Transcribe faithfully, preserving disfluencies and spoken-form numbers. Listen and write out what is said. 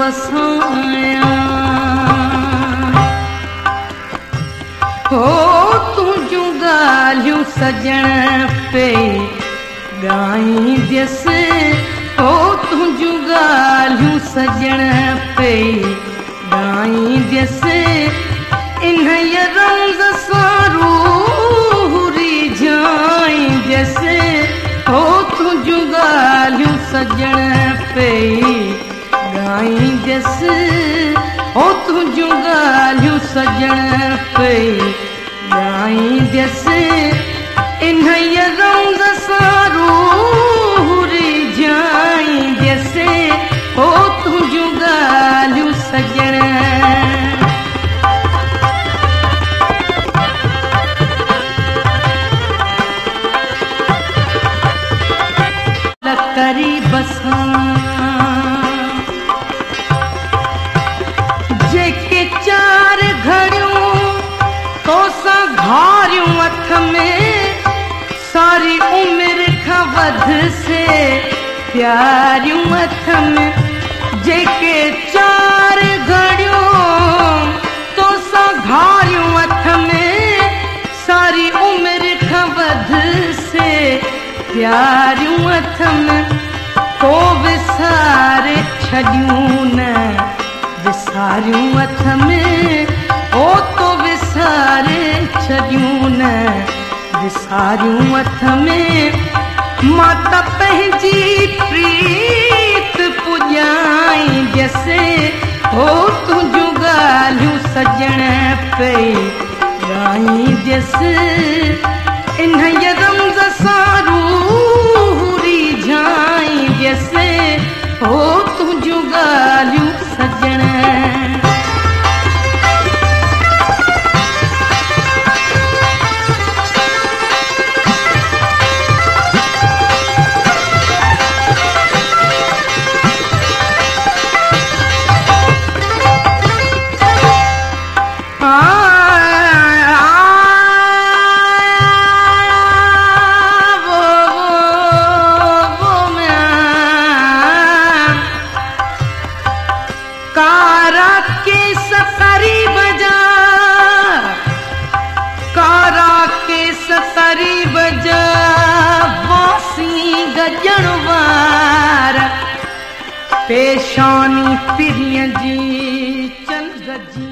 बसाया हो तुझू गालियूं सजण पे गाईंदस हो तुझू गालियूं सजण पे गाईंदस इन रंग सां रूह रिझाईंदस हो तुझू गालियूं सजण पे गाईंदस हो तुझू गालियूं सजण पे गाईंदस इन रंग सां रूह रिझाईंदस हो तुझू गालियूं सजण करी बसां जेके चार घड़ियूं तोसां घारियूं हथ में सारी उम्र खां वध से प्यारियूं हथ में जेके चार घड़ियूं तोसां घारियूं हथ में सारी उम्र खां वध से प्यारियूं हथ में तो विसारे छॾियूं न विसारियूं हथ में ओ तो विसारे छॾियूं न विसारियूं हथ में मां त पंहिंजी प्रीत पुॼाईंदस हो तुझू ॻाल्हियूं सजण पे ॻाईंदस इन रंग सां रूह रिझाईंदस हो तुझू ॻाल्हियूं सजण कारा के सतरी बजा कारा के सतरी बजा वासी गजण वार पेशानी पिरिय जी चंद जी